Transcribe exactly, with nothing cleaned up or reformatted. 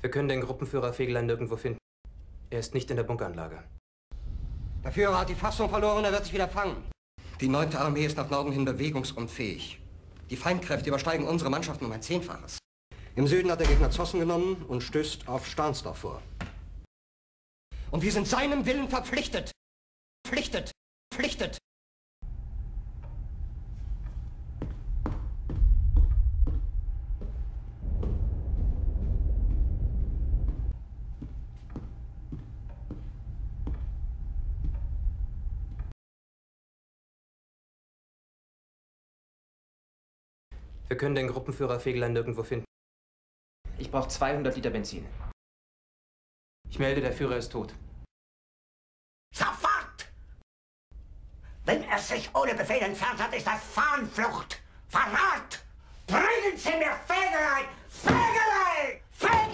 Wir können den Gruppenführer Fegelein nirgendwo finden. Er ist nicht in der Bunkeranlage. Der Führer hat die Fassung verloren, er wird sich wieder fangen. Die neunte Armee ist nach Norden hin bewegungsunfähig. Die Feindkräfte übersteigen unsere Mannschaften um ein Zehnfaches. Im Süden hat der Gegner Zossen genommen und stößt auf Stahnsdorf vor. Und wir sind seinem Willen verpflichtet. Verpflichtet. Verpflichtet. Wir können den Gruppenführer Fegelein nirgendwo finden. Ich brauche zweihundert Liter Benzin. Ich melde, der Führer ist tot. Sofort! Wenn er sich ohne Befehl entfernt hat, ist das Fahnenflucht! Verrat! Bringen Sie mir Fegelein! Fegelein! Fegelein!